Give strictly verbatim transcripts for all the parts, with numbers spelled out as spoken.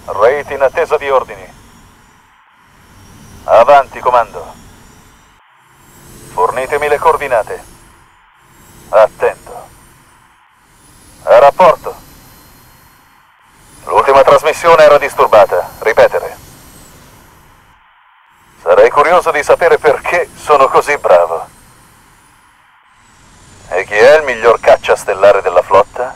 Rate in attesa di ordini. Avanti, comando. Fornitemi le coordinate. Attento. A rapporto. L'ultima trasmissione era disturbata. Ripetere. Sarei curioso di sapere perché sono così bravo. E chi è il miglior caccia stellare della flotta?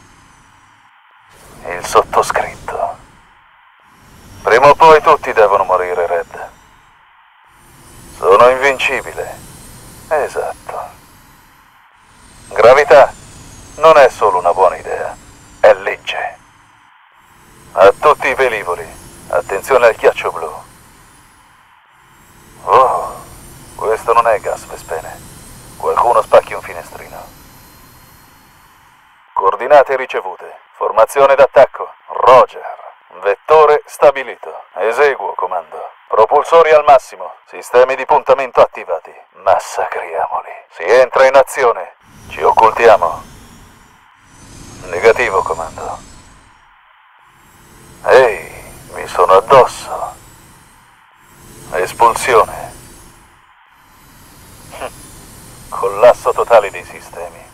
Il sottoscritto. Prima o poi tutti devono morire, Red. Sono invincibile. Esatto. Gravità non è solo una buona idea, è legge. A tutti i velivoli, attenzione al ghiaccio blu. Oh, questo non è gas vespene. Qualcuno spacchi un finestrino. Coordinate ricevute. Formazione d'attacco. Roger. Vettore stabilito. Eseguo, comando. Propulsori al massimo. Sistemi di puntamento attivati. Massacriamoli. Si entra in azione. Ci occultiamo. Negativo, comando. Ehi, mi sono addosso. Espulsione. Collasso totale dei sistemi.